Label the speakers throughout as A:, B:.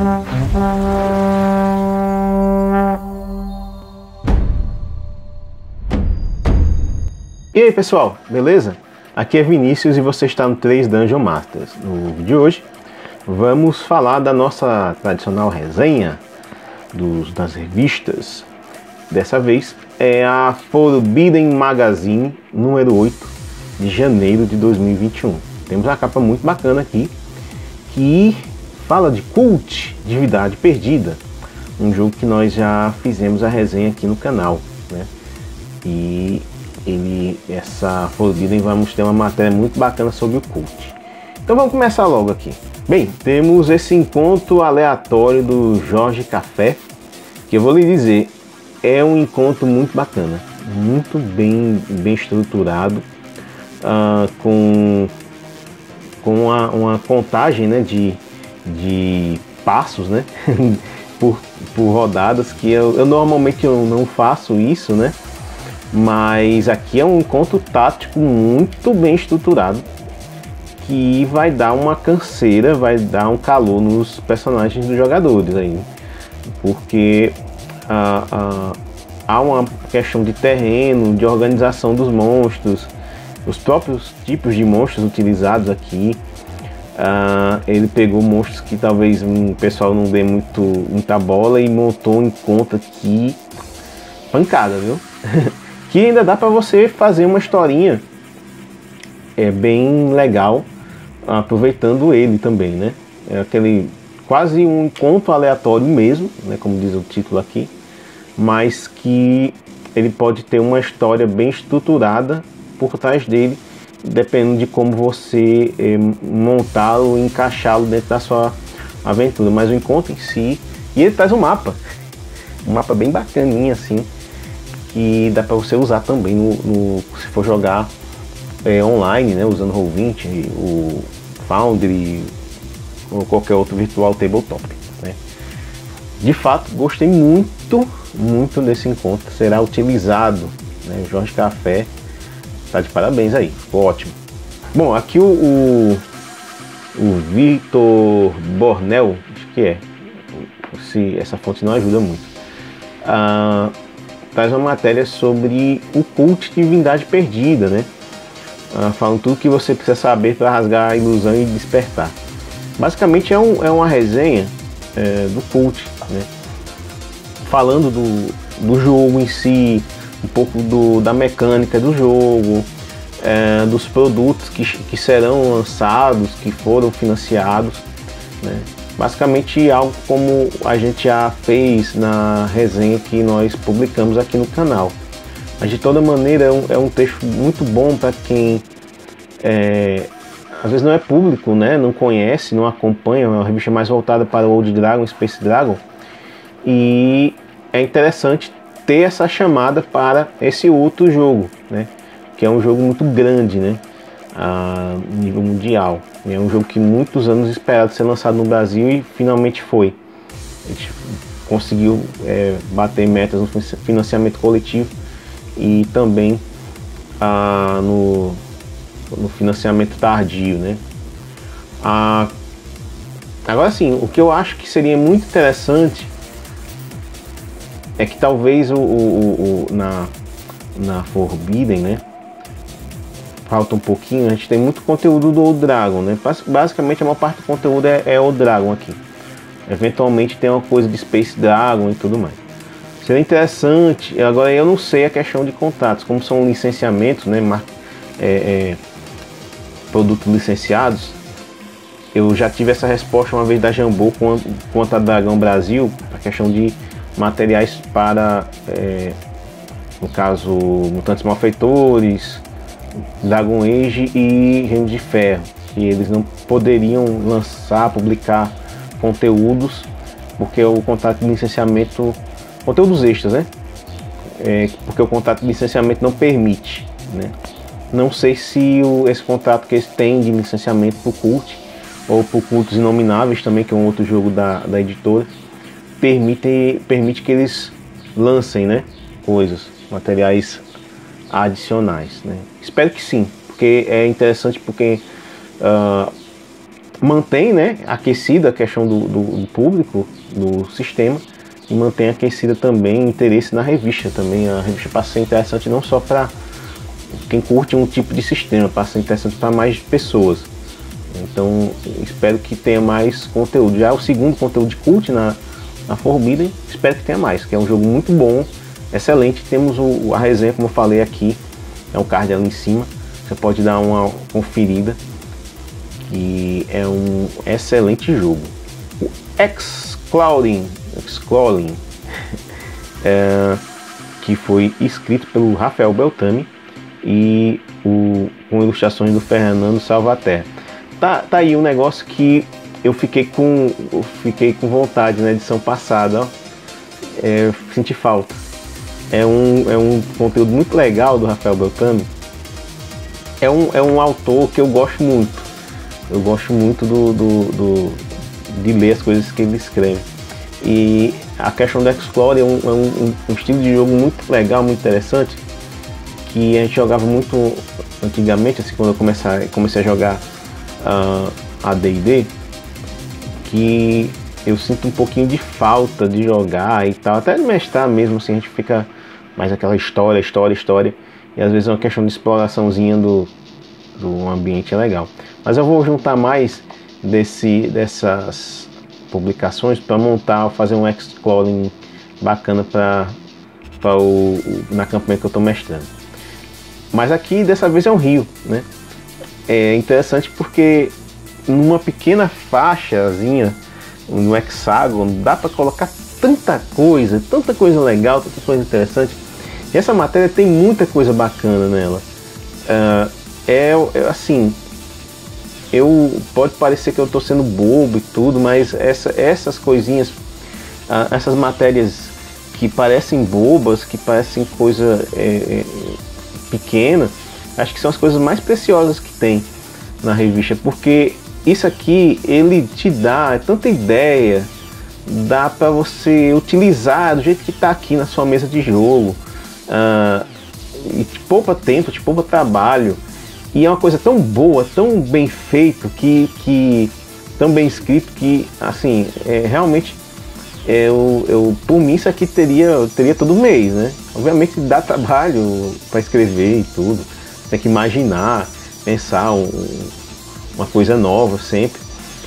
A: E aí pessoal, beleza? Aqui é Vinícius e você está no 3 Dungeon Masters. No vídeo de hoje vamos falar da nossa tradicional resenha das revistas. Dessa vez é a Forbidden Magazine número 8 de janeiro de 2021. Temos uma capa muito bacana aqui que fala de Cult, Divindade Perdida, um jogo que nós já fizemos a resenha aqui no canal, né? E essa Forbidden vamos ter uma matéria muito bacana sobre o Cult. Então vamos começar logo aqui. Bem, temos esse encontro aleatório do Jorge Café, que eu vou lhe dizer, é um encontro muito bacana, muito bem estruturado, com uma contagem, né, de passos, né, por rodadas, que eu normalmente não faço isso, né? Mas aqui é um encontro tático muito bem estruturado, que vai dar uma canseira, vai dar um calor nos personagens dos jogadores aí, porque há uma questão de terreno, de organização dos monstros, os próprios tipos de monstros utilizados aqui. Ele pegou monstros que talvez o pessoal não dê muita bola e montou um encontro aqui pancada, viu? Que ainda dá para você fazer uma historinha bem legal, aproveitando ele também, né? É aquele quase um encontro aleatório mesmo, né, como diz o título aqui, mas que ele pode ter uma história bem estruturada por trás dele, dependendo de como você montá-lo e encaixá-lo dentro da sua aventura. Mas o encontro em si, e ele traz um mapa bem bacaninha assim, que dá para você usar também se for jogar online, né, usando Roll20, o Foundry ou qualquer outro virtual tabletop, né. De fato, gostei muito desse encontro, será utilizado, né. O Jorge Café tá de parabéns aí, ficou ótimo. Bom, aqui o Vitor Bornel, acho que se essa fonte não ajuda muito, traz uma matéria sobre o Cult Divindade Perdida, né? Falando tudo que você precisa saber para rasgar a ilusão e despertar. Basicamente é uma resenha do Cult, né? Falando do jogo em si, um pouco da mecânica do jogo, dos produtos que serão lançados, que foram financiados, né? Basicamente algo como a gente já fez na resenha que nós publicamos aqui no canal. Mas de toda maneira é um texto muito bom para quem às vezes não é público, né? Não conhece, não acompanha. É uma revista mais voltada para o Old Dragon, Space Dragon. E é interessante ter essa chamada para esse outro jogo, né? Que é um jogo muito grande, né? A nível mundial. É um jogo que muitos anos esperado ser lançado no Brasil e finalmente foi. A gente conseguiu bater metas no financiamento coletivo e também no financiamento tardio, né? Agora sim, o que eu acho que seria muito interessante é que talvez na Forbidden, né, falta um pouquinho. A gente tem muito conteúdo do Old Dragon, né? Basicamente a maior parte do conteúdo é Old Dragon aqui. Eventualmente tem uma coisa de Space Dragon e tudo mais. Seria interessante. Agora eu não sei a questão de contratos, como são licenciamentos, né? Produtos licenciados. Eu já tive essa resposta uma vez da Jambô contra a Dragão Brasil, a questão de materiais para, no caso, Mutantes Malfeitores, Dragon Age e Reino de Ferro, que eles não poderiam lançar, publicar conteúdos, porque o contrato de licenciamento, conteúdos extras, né? Porque o contrato de licenciamento não permite, né? Não sei se esse contrato que eles têm de licenciamento para o Cult, ou para o Cultos Inomináveis também, que é um outro jogo da editora, permite que eles lancem, né, coisas, materiais adicionais, né? Espero que sim, porque é interessante, porque mantém, né, aquecida a questão do público, do sistema, e mantém aquecida também o interesse na revista também. A revista passa a ser interessante não só para quem curte um tipo de sistema, passa a ser interessante para mais pessoas. Então espero que tenha mais conteúdo. Já o segundo conteúdo de cult na Forbidden, espero que tenha mais, que é um jogo muito bom, excelente. Temos a resenha, como eu falei aqui, é um card ali em cima, você pode dar uma conferida, e é um excelente jogo. O Exclauding que foi escrito pelo Rafael Beltrami e com ilustrações do Fernando Salvaterra. Tá aí um negócio que eu fiquei com vontade na edição passada, ó. Senti falta. É um conteúdo muito legal do Rafael Beltrami. É um autor que eu gosto muito. Eu gosto muito de ler as coisas que ele escreve. E a questão do Explore é um estilo de jogo muito legal, muito interessante, que a gente jogava muito antigamente, assim, quando eu comecei a jogar a D&D, que eu sinto um pouquinho de falta de jogar e tal, até de mestrar mesmo, assim, a gente fica mais aquela história, e às vezes é uma questão de exploraçãozinha do ambiente é legal. Mas eu vou juntar mais dessas publicações para fazer um exploring bacana na campanha que eu estou mestrando. Mas aqui dessa vez é um rio, né? É interessante porque numa pequena faixazinha, no hexágono, dá para colocar tanta coisa legal, tanta coisa interessante. E essa matéria tem muita coisa bacana nela. Assim, pode parecer que eu estou sendo bobo e tudo, mas essas coisinhas, essas matérias que parecem bobas, que parecem coisa pequena, acho que são as coisas mais preciosas que tem na revista, porque isso aqui, ele te dá tanta ideia, dá para você utilizar do jeito que está aqui na sua mesa de jogo, e te poupa tempo, te poupa trabalho. E é uma coisa tão boa, tão bem feito, tão bem escrito, que assim, realmente por mim isso aqui teria todo mês, né? Obviamente dá trabalho para escrever e tudo, tem que imaginar, pensar uma coisa nova sempre,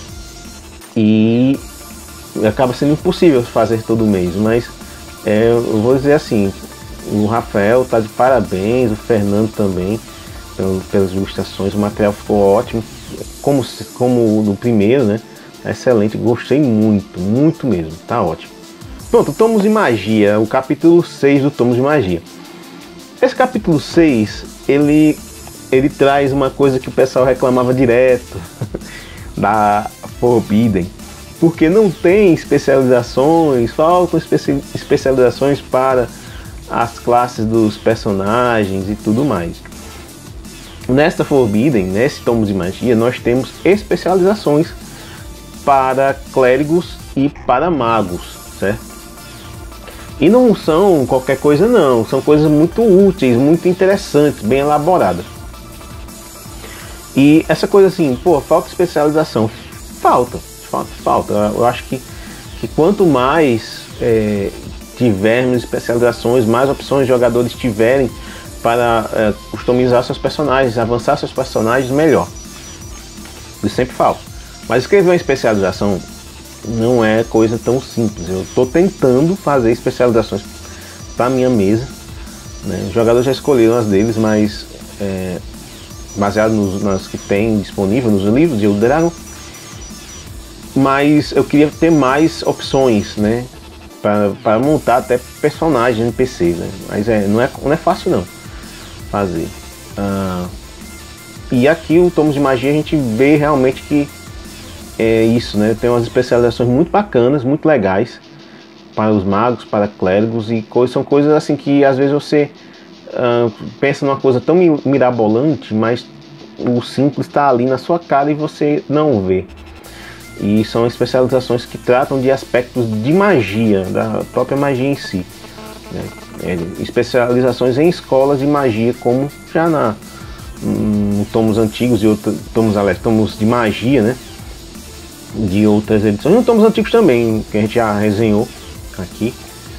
A: e acaba sendo impossível fazer todo mês, mas eu vou dizer assim, o Rafael tá de parabéns, o Fernando também, pelas ilustrações. O material ficou ótimo, como no primeiro, né? Excelente, gostei muito mesmo, tá ótimo. Pronto, Tomos de Magia, o capítulo 6 do Tomos de Magia. Esse capítulo 6, ele traz uma coisa que o pessoal reclamava direto da Forbidden, porque não tem especializações, faltam especializações para as classes dos personagens e tudo mais. Nesta Forbidden, nesse Tomos de Magia, nós temos especializações para clérigos e para magos, certo? E não são qualquer coisa não, são coisas muito úteis, muito interessantes, bem elaboradas. E essa coisa assim, falta especialização. Falta. Eu acho que quanto mais tivermos especializações, mais opções de jogadores tiverem para customizar seus personagens, avançar seus personagens, melhor. Isso sempre falo. Mas escrever uma especialização não é coisa tão simples. Eu estou tentando fazer especializações para minha mesa, né? Os jogadores já escolheram as deles, mas baseado nas que tem disponível nos livros de Elder Dragon. Mas eu queria ter mais opções, né? Para montar até personagens NPCs, né? Mas não é fácil não fazer. E aqui o Tomos de Magia a gente vê realmente que é isso, né? Tem umas especializações muito bacanas, muito legais para os magos, para clérigos, e são coisas assim que às vezes você pensa numa coisa tão mirabolante, mas o simples está ali na sua cara e você não vê. E são especializações que tratam de aspectos de magia, da própria magia em si, né? Especializações em escolas de magia, como já tomos antigos e outros tomos de magia, né? de outras edições, não tomos antigos também, que a gente já resenhou aqui,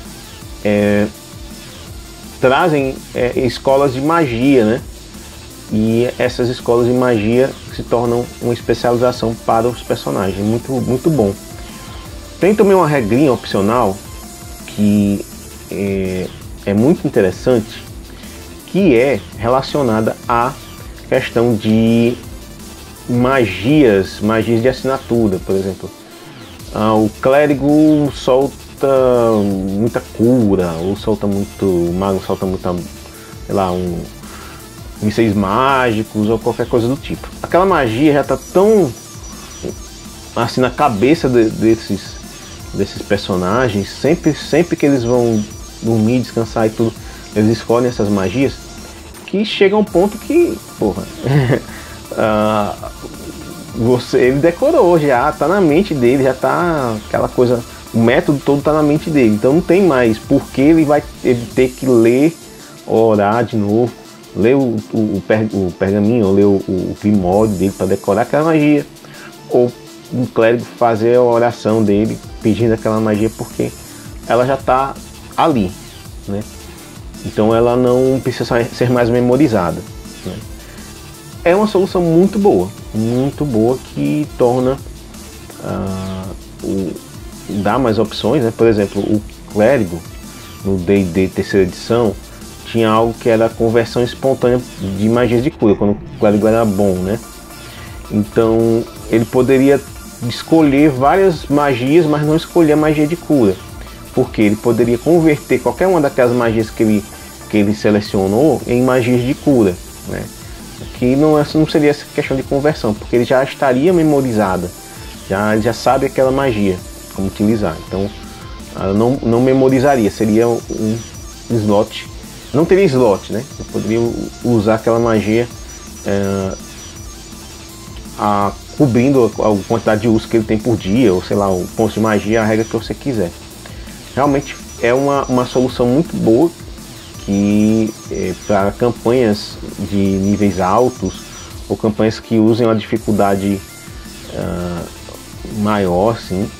A: trazem escolas de magia, né? E essas escolas de magia se tornam uma especialização para os personagens, muito, muito bom. Tem também uma regrinha opcional que é muito interessante, que é relacionada à questão de magias de assinatura, por exemplo. O clérigo solta muita cura, ou solta muito, o mago solta muita, sei lá, mísseis mágicos ou qualquer coisa do tipo. Aquela magia já está tão assim na cabeça desses personagens, sempre que eles vão dormir, descansar e tudo, eles escolhem essas magias, que chega a um ponto que, porra, ele decorou já, tá na mente dele, já tá aquela coisa, o método todo tá na mente dele, então não tem mais porque ele ter que ler, orar de novo, ler o pergaminho, ou ler o primórdio dele para decorar aquela magia, ou um clérigo fazer a oração dele pedindo aquela magia, porque ela já está ali, né? Então ela não precisa ser mais memorizada, né? É uma solução muito boa que torna dá mais opções, né? Por exemplo, o clérigo no D&D terceira edição tinha algo que era a conversão espontânea de magias de cura, quando o clérigo era bom, né? Então ele poderia escolher várias magias, mas não escolher a magia de cura, porque ele poderia converter qualquer uma daquelas magias que ele selecionou em magias de cura, né? Que não seria essa questão de conversão, porque ele já estaria memorizada, já sabe aquela magia, como utilizar. Então não memorizaria, seria um slot, não teria slot, né? Eu poderia usar aquela magia cobrindo a quantidade de uso que ele tem por dia, ou sei lá, o ponto de magia, a regra que você quiser. Realmente é uma solução muito boa, que para campanhas de níveis altos, ou campanhas que usem uma dificuldade maior, assim,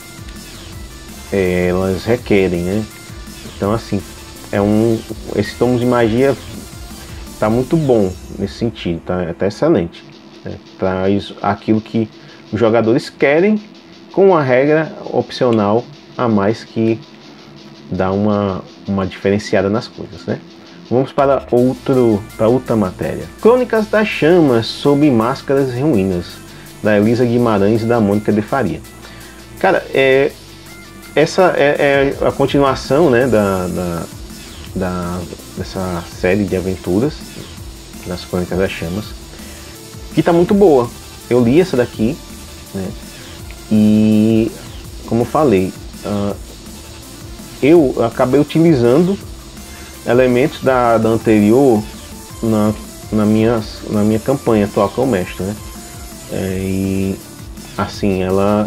A: elas requerem, né? Então, assim, esse tomo de magia tá muito bom nesse sentido, tá excelente, né? Traz aquilo que os jogadores querem, com uma regra opcional a mais que dá uma diferenciada nas coisas, né? Vamos para outra matéria. Crônicas das Chamas sob Máscaras e Ruínas, da Elisa Guimarães e da Mônica de Faria. Cara, essa é a continuação, né, dessa série de aventuras das Crônicas das Chamas, que tá muito boa. Eu li essa daqui, né, e como eu falei, eu acabei utilizando elementos da anterior na minha campanha atual como mestre, né? E assim,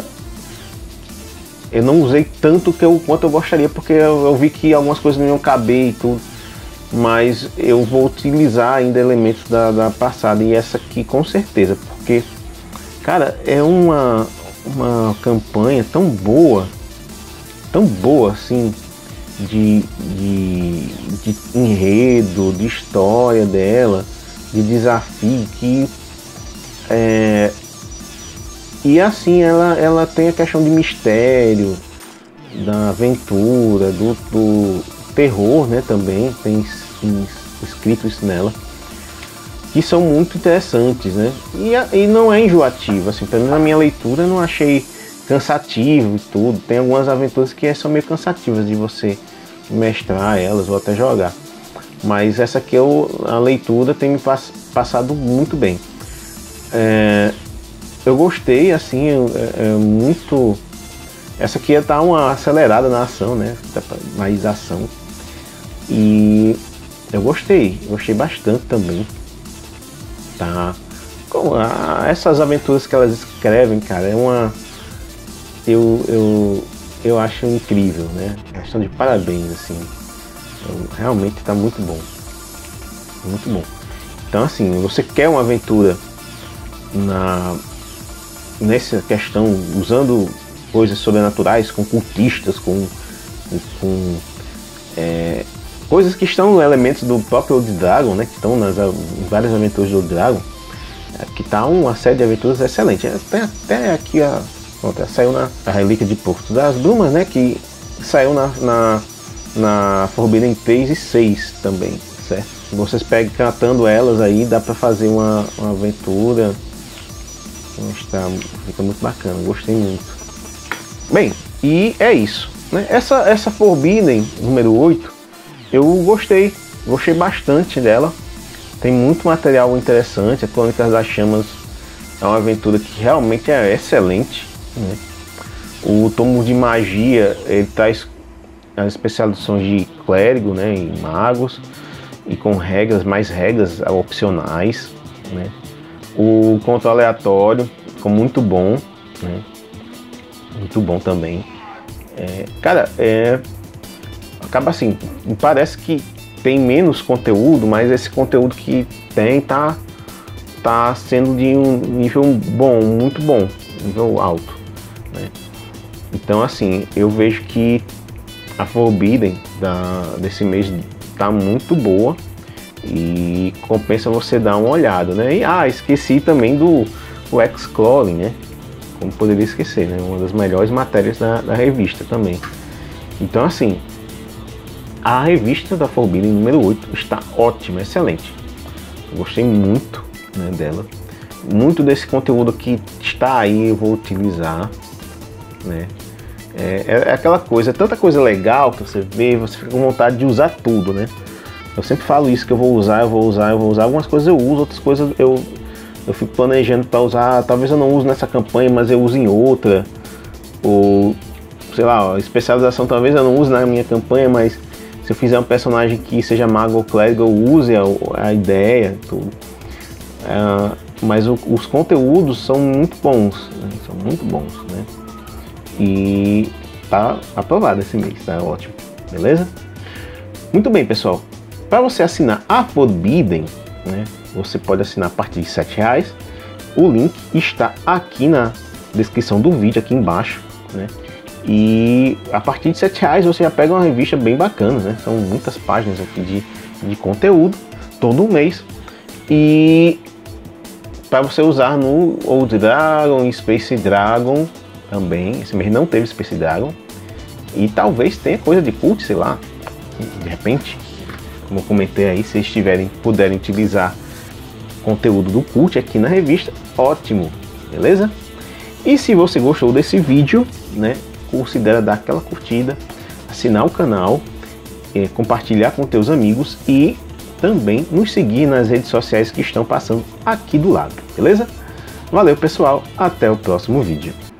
A: eu não usei tanto quanto eu gostaria, porque eu vi que algumas coisas não iam caber e tudo, mas eu vou utilizar ainda elementos da passada, e essa aqui com certeza, porque, cara, é uma campanha tão boa assim, de enredo, de história dela, de desafio, que e assim ela tem a questão de mistério, da aventura, do terror, né? Também tem escrito isso nela, que são muito interessantes, né? E não é enjoativo, assim, pelo menos na minha leitura eu não achei cansativo e tudo. Tem algumas aventuras que são meio cansativas de você mestrar elas ou até jogar, mas essa aqui a leitura tem me passado muito bem. Eu gostei, assim, muito. Essa aqui tá uma acelerada na ação, né? Mais ação, e eu gostei bastante também, tá? Essas aventuras que elas escrevem, cara, eu acho incrível, né? Estão de parabéns, assim. Realmente está muito bom. Muito bom. Então, assim, você quer uma aventura nessa questão, usando coisas sobrenaturais, com cultistas, com coisas que estão elementos do próprio Old Dragon, né, que estão nas várias aventuras do Old Dragon, que tá uma série de aventuras excelente. Até aqui saiu a Relíquia de Porto das Brumas, né, que saiu na Forbidden 3 e 6 também, certo? Se vocês pegam catando elas aí, dá pra fazer uma aventura. Fica muito bacana, gostei muito. Bem, e é isso, né? Essa Forbidden número 8, eu gostei bastante dela. Tem muito material interessante. A Crônicas das Chamas é uma aventura que realmente é excelente, né? O tomo de magia, ele traz as especializações de clérigo, né, e magos, e com mais regras opcionais, né? O conto aleatório ficou muito bom, né? Muito bom também. Cara, acaba assim, parece que tem menos conteúdo, mas esse conteúdo que tem tá sendo de um nível bom, muito bom, nível alto, né? Então assim, eu vejo que a Forbidden desse mês tá muito boa e compensa você dar uma olhada, né? E esqueci também do X-Clothing, né? Como poderia esquecer, né? Uma das melhores matérias da revista também. Então assim, a revista da Forbidden número 8 está ótima, excelente. Eu gostei muito, né, dela. Muito desse conteúdo que está aí eu vou utilizar, né? É aquela coisa, tanta coisa legal que você vê, você fica com vontade de usar tudo, né? Eu sempre falo isso, que eu vou usar. Algumas coisas eu uso, outras coisas eu fico planejando para usar. Talvez eu não use nessa campanha, mas eu uso em outra. Ou, sei lá, a especialização talvez eu não use na minha campanha, mas se eu fizer um personagem que seja mago ou clérigo, eu use a ideia, tudo. Mas os conteúdos são muito bons, né? São muito bons, né? E tá aprovado esse mês, tá ótimo, beleza? Muito bem, pessoal. Para você assinar a Forbidden, né, você pode assinar a partir de R$7. O link está aqui na descrição do vídeo, aqui embaixo, né? E a partir de R$7 você já pega uma revista bem bacana, né? São muitas páginas aqui de conteúdo, todo mês. E para você usar no Old Dragon, Space Dragon também. Esse mês não teve Space Dragon. E talvez tenha coisa de cult, sei lá. De repente, como eu comentei aí, se vocês puderem utilizar conteúdo do cult aqui na revista, ótimo, beleza? E se você gostou desse vídeo, né, considera dar aquela curtida, assinar o canal, compartilhar com teus amigos e também nos seguir nas redes sociais que estão passando aqui do lado, beleza? Valeu, pessoal, até o próximo vídeo.